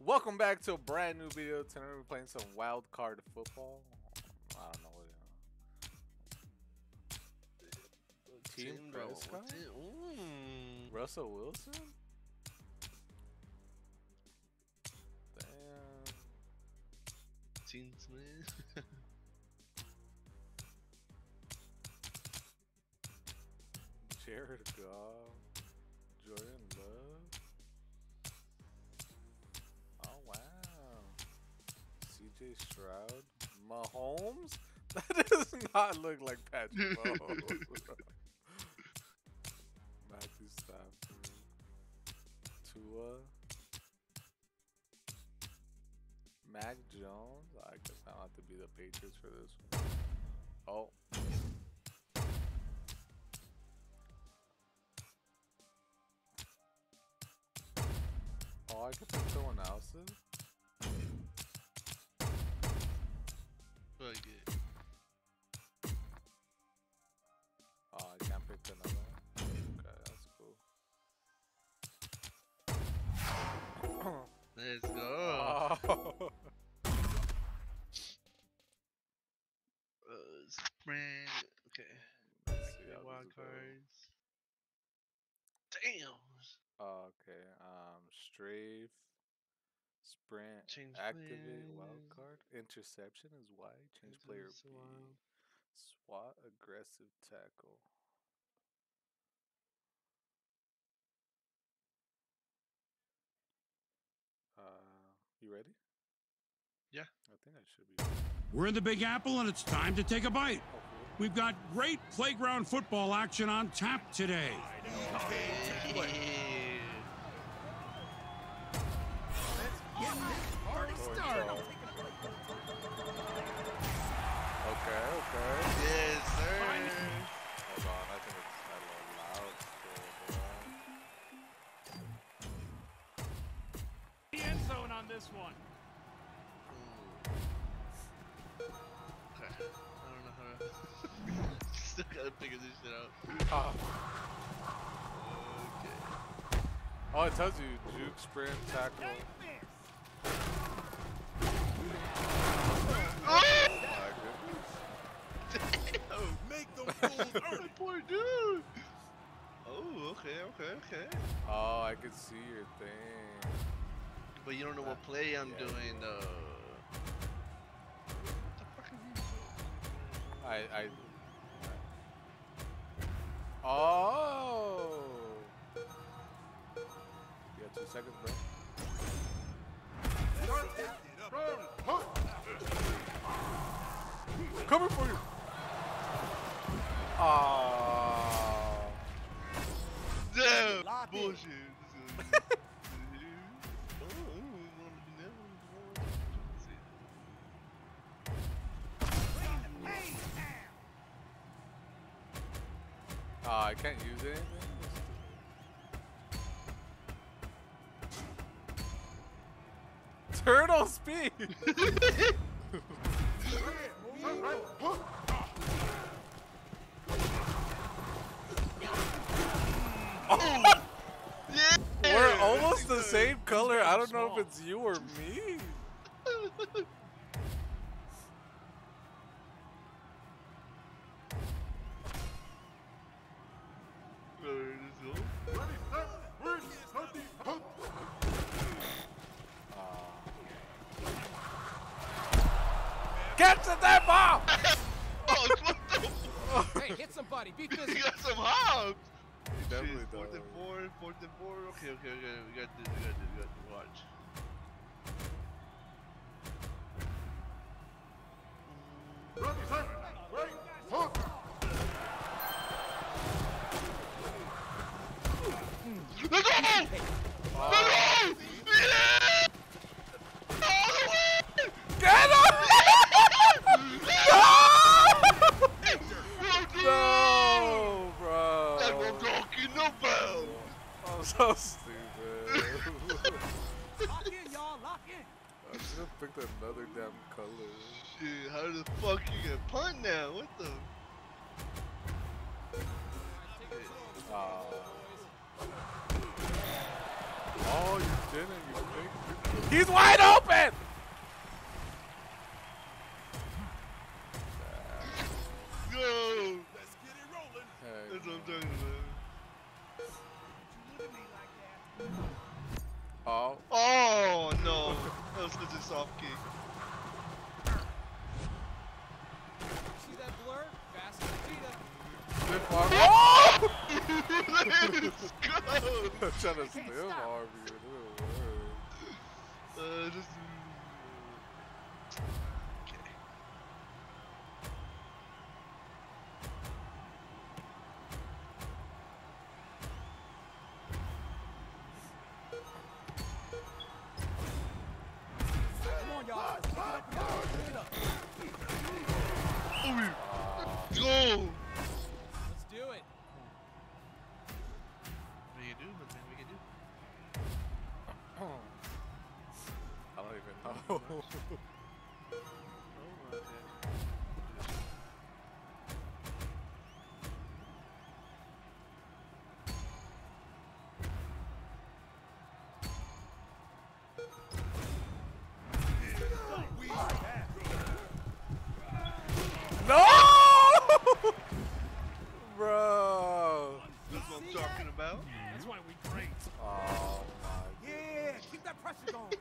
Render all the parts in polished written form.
Welcome back to a brand new video. Tonight we're playing some wild card football. I don't know what Team Prescott? Russell Wilson? Damn. Team Smith. Jared Goff. Jordan Love. Oh wow. CJ Stroud. Mahomes? That does not look like Patrick Mahomes. Matthew Stafford. Tua. Mac Jones. I guess I'll have to be the Patriots for this one. Oh. Oh, I could pick someone else's. Fuck it. Oh, I can't pick another one. Okay, that's cool. Let's go. Oh. Sprint. Okay. Let's see how Wild this goes. cards. Damn. Okay, strafe, sprint, Change activate, players. wild card, interception is Y, change player Interception, B, wild. SWAT, aggressive tackle. You ready? Yeah. I think I should be. We're in the Big Apple, and it's time to take a bite. We've got great playground football action on tap today. Okay, okay. Yes, sir. Hold on, I think it's a little loud. The end zone on this one. Okay. I don't know how to. Still gotta figure this shit out. Okay. Oh, it tells you juke, sprint, tackle. Oh! My goodness. Damn! Make them fools earn. Poor dude! Oh, okay. Oh, I can see your thing. But you don't know what play I'm doing, though. What the fuck are you doing? Oh! You got 2 seconds, bro. Coming for you! Oh! Damn! Bullshit. I can't use anything? Turtle speed! Yeah. We're almost the same color. I don't know if it's you or me. Get to that ball! Oh, what the Hey, hit somebody. Beat this. You got some hops! He definitely Fourth does. and four. Okay. We got this. Watch. Let's go! Let's go! Yeah! All the way! Get him! No, bro. That's what I'm talking about! I'm so stupid. Lock in, y'all. Lock in. I should have picked another damn color. Shit, how the fuck you get punt now? What the? Oh, you didn't. You think? He's wide open. Go! Let's get it rolling. Hey, That's what I'm man. talking about. Oh. Oh no! That was such a soft kick. See that blur? Fast as a cheetah. Good far. Oh! Let's go! Trying to steal Harvey. It didn't work. Just... Come on, y'all. Pick it up, y'all. Pick it up. Go! Let's do it. What do you do? Nothing we can do. I don't even know. Oh my god. No! Bro. That's what I'm talking about. That's why we great. Oh my. Yeah, keep that pressure going.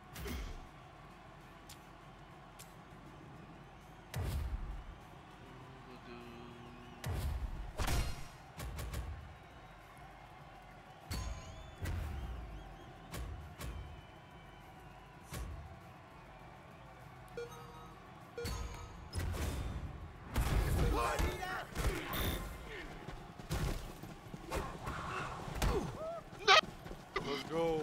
Let's go.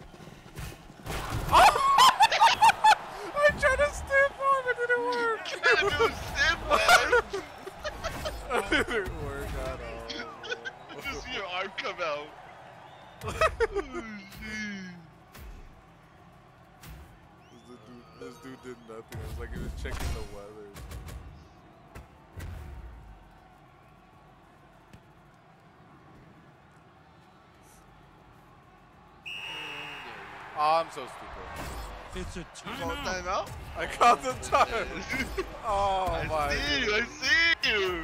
I tried to step on it, didn't work. It didn't work at all. Just see your arm come out. Oh, This dude did nothing. It was like he was checking the weather. Oh, I'm so stupid. It's a Call timeout. timeout? I caught the time. Oh I my. see you, I see you.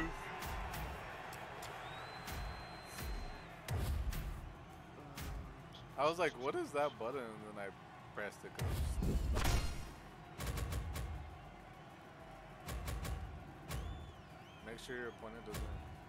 I was like, what is that button? And then I pressed it. 'Cause make sure your opponent doesn't.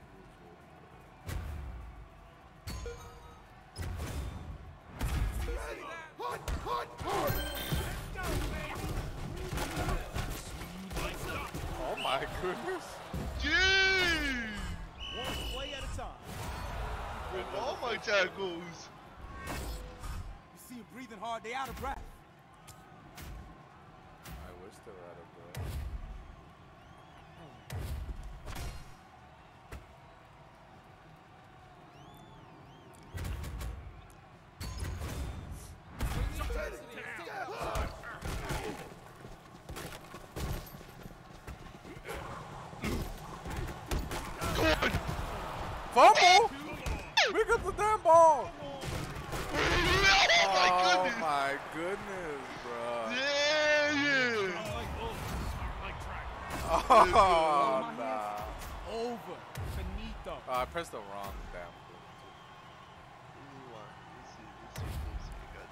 Oh my goodness. Jeez! One play at a time. With all my tackles. You see them breathing hard, they out of breath. I wish they were out of breath. Fumble! Pick up the damn ball! Oh my Oh goodness! my goodness, bro. Yeah, yeah! Oh, nah. Over. Finito. I pressed the wrong damn button. Let's see, I got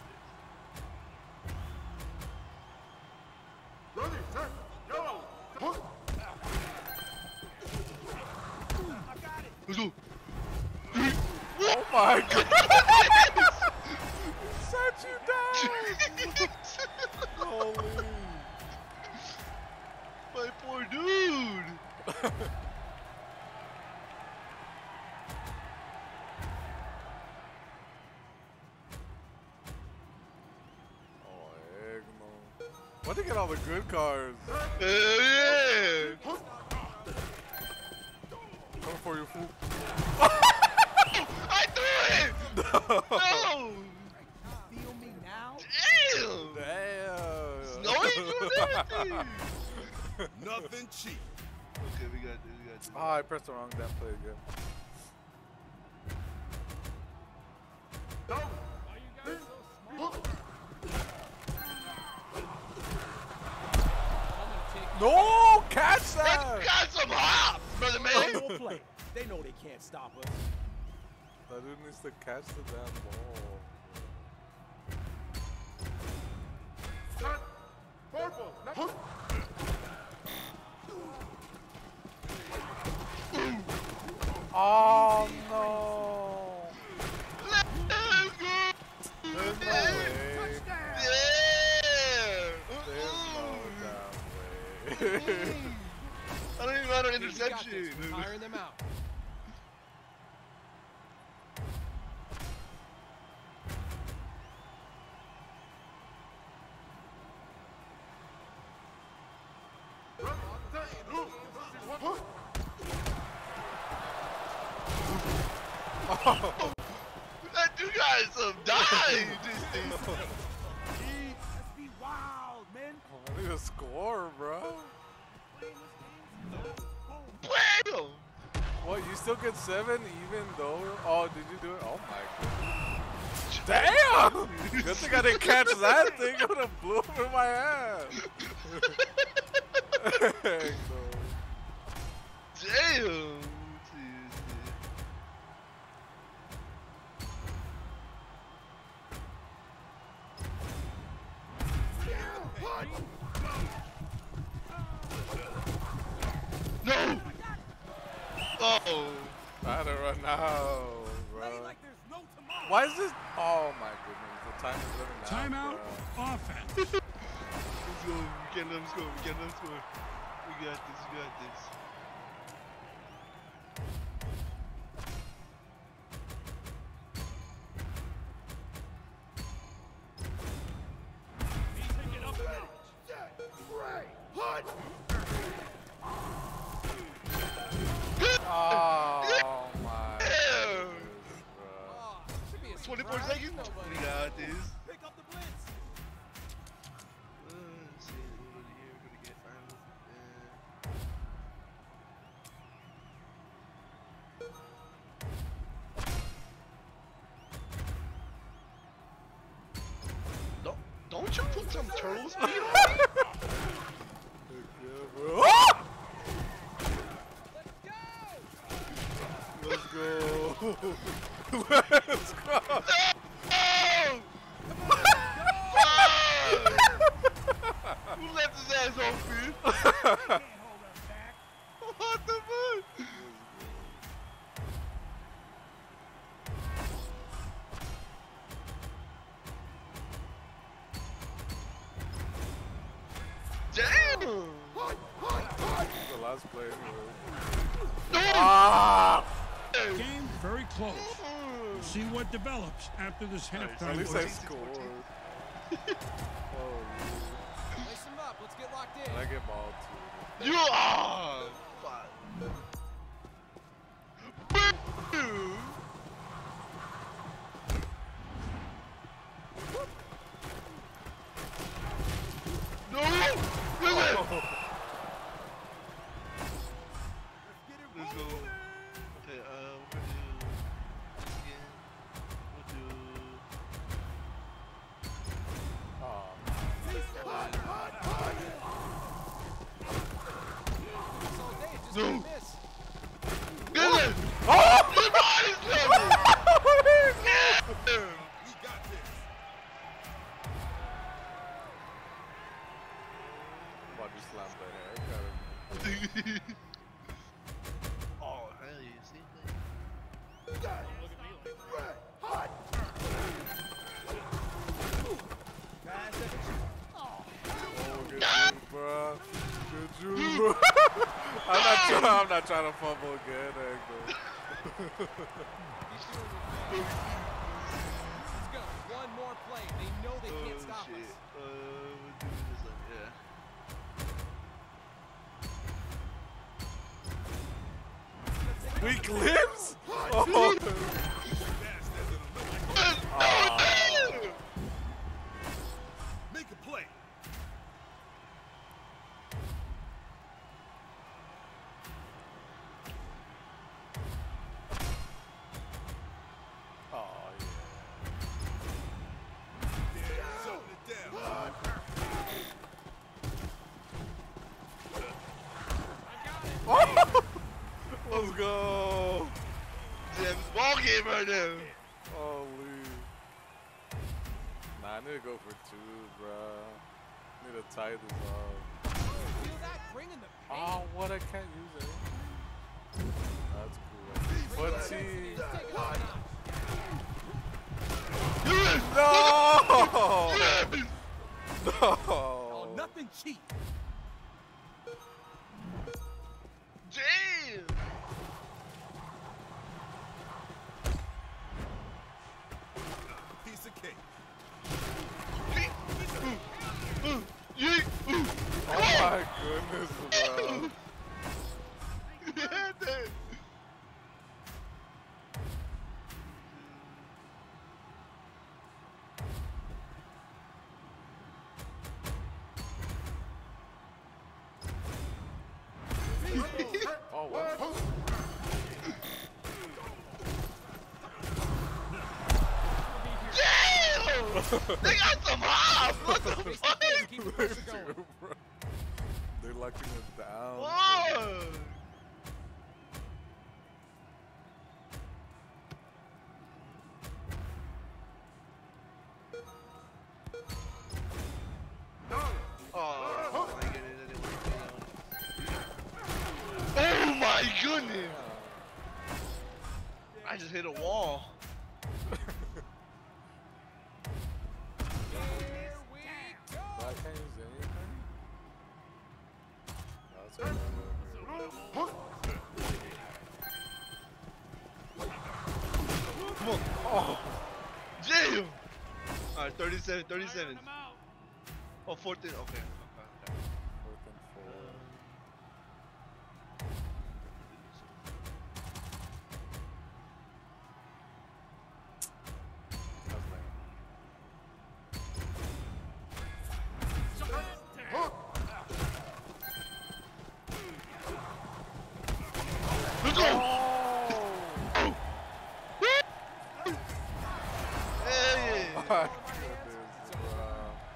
this. Let's go! Oh my god! Set you down! Holy. My poor dude! Oh, heck no. Why'd they get all the good cards? Hell yeah! Coming for you, fool. I threw it! No! Feel me now? Damn! Damn. No, he doing everything! Nothing cheap. Okay, we got this. Oh, I pressed the wrong damn play again. Why you guys so smart? No, catch that! You got some hops, brother One man. more play. They know they can't stop us. That dude needs to catch the damn ball. Oh no! Let's go. There's no way. Yeah. There's no damn way. I don't even know an He's got this. interception. We're tiring them out. You guys have died. Let's be wild, man. I need to score, bro. Bam! What, you still get 7 even though? Oh, did you do it? Oh my god. Damn! Good thing I didn't catch that thing. I would have blew up in my hand. Damn. No! Oh! I had to run out, Play bro. like there's no tomorrow. Why is this? Oh my goodness, the time is running out. Timeout. Bro. Offense. Let's go. We can't let them score. We can't let them score. We got this. We got this. Oh my Yeah. goodness, bro. Oh, should be a 24 surprise. seconds. Nobody. We got this. Pick up the blitz. Let's see. What are you gonna get finally? Don't you put some turtle speed on me? Yeah, bro. Let's go. Let's go. Let's go. Who left his ass off, man? Can't hold us back. What the fuck? Damn! The last play anyway. No! Ah! Game very close. We'll see what develops after this At halftime least I break. scored. Oh, Lace him up. Let's get locked in. and I get ball too. You are! Fuck. Boo! No! Listen! Let's get it Let's go. rolling. Okay, we're gonna do this again. We'll do. Oh, It's all day. Just No. don't miss. Get it! oh! Your body's coming! Yeah! We got this. Body slam the hair. Got Oh, hell yeah, see? Pass it. Oh, good juice, bro. Good juice, bro. I'm not trying to fumble again, Angle. Let's go. One more play. They know they can't stop shit. us. We'll do this one, yeah. Weak lips? Oh. Make a play. Oh, yeah. game right now. Holy. Nah, I need to go for 2, bro. I need to tie this up. Feel that? Bring in the pain. Oh, what? I can't use it. That's cool. But see. No! No! Oh, nothing cheap. Damn! Piece of cake. Oh my goodness, bro. Yeah, damn. Oh, wow. Damn! They got some hops! What the fuck? Keep the pressure going. They're locking it down. Whoa! Oh my goodness, oh my goodness! I just hit a wall. Here we go. I can't use anything. That's good. Come on. Oh. Damn! Alright, 37, 37. Oh, 14. Okay. Okay. 4th and 4. That's lame. Let's go! Oh! Hey! My goodness, bro.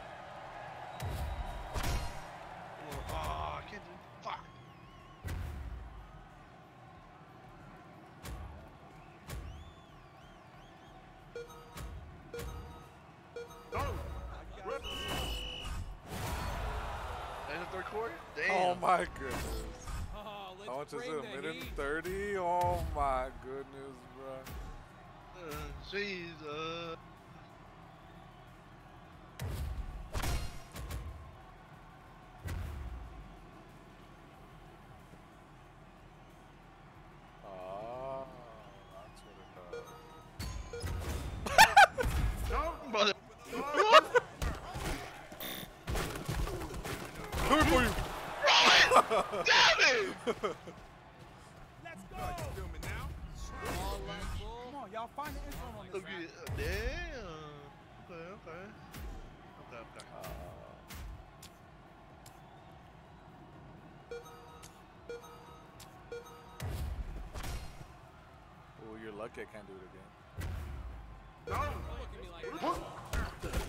Oh, I can't do it. Fuck. And the 3rd quarter? Damn. Oh my goodness. Oh, let's How much is bring it? the A minute heat. and 30? Oh my goodness, bro. Jesus. Oh, that's what it does. Brother. Coming for you. Damn it! Let's go. Filming now. All right, come on, y'all find the intro on this. Okay, damn. Okay, okay. Okay, okay. Oh, you're lucky I can't do it again. Don't look at me like that.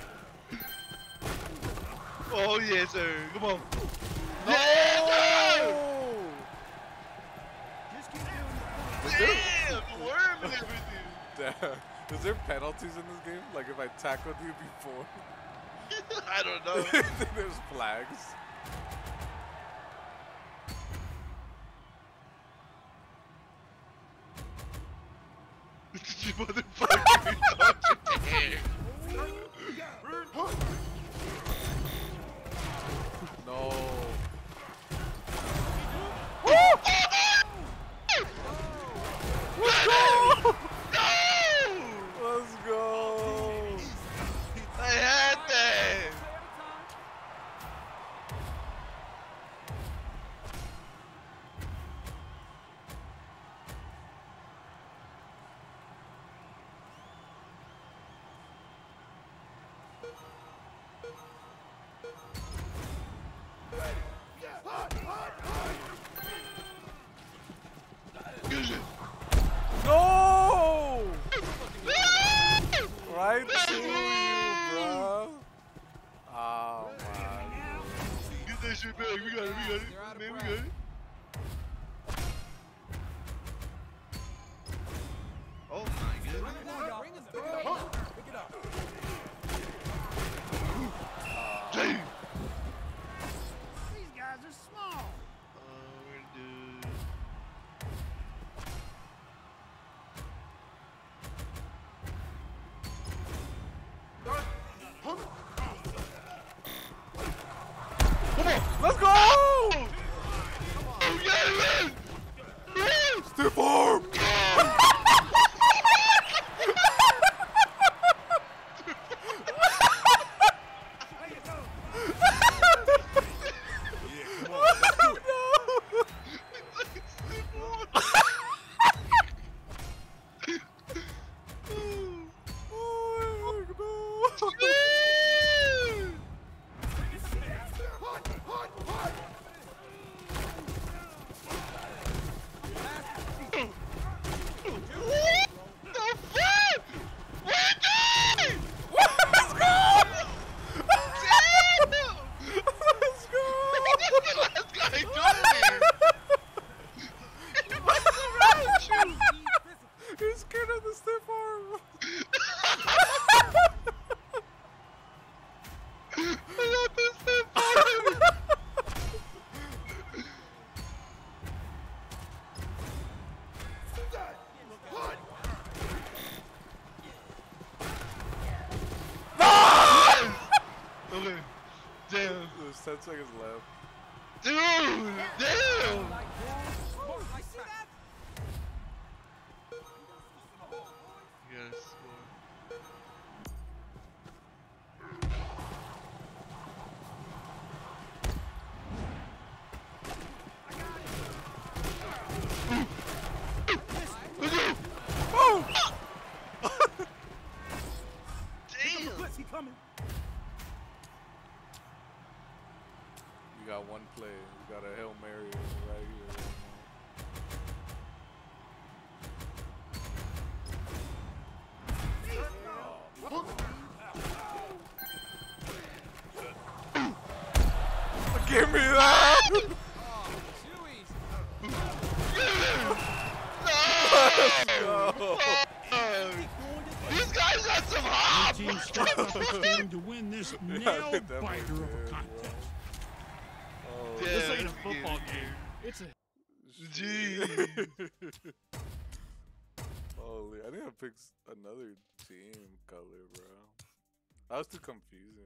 Oh, yes, sir. Come on. No! Just keep doing it. Damn, the worm and everything. Damn. Is there penalties in this game? Like if I tackled you before? I don't know. There's flags. You motherfucker. Don't you dare. No. Let's go! Let's go. I had that. Use it. No! Right to you, bro. Oh my. Get that shit back. We got it. We got it. They're out of Man, we breath. got it. Oh my good. Come on, y'all. Pick it up. Pick it up. Damn. These guys are small. We're dude. Let's go! Oh, yeah, man! Stiff arm! You're scared of the stiff arm. Okay. Damn. There's 10 seconds left. Dude! Damn! I see that. You gotta score. Damn! Blitz, he coming. You got one play. You got a Hail Mary right here. Give me that! These guys got some Your hop! team stepped up its game to win this they nail-biter definitely of a did, contest. Oh, This ain't a football game. It's a. Gee. Holy, I need to pick another team color, bro. That was too confusing.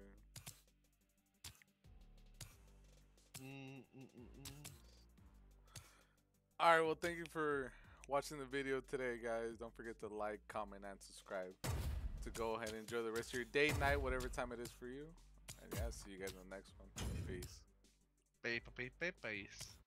Alright, well, thank you for watching the video today, guys. Don't forget to like, comment, and subscribe to go ahead and enjoy the rest of your day, night, whatever time it is for you. And yeah, see you guys in the next one. Peace. Peace.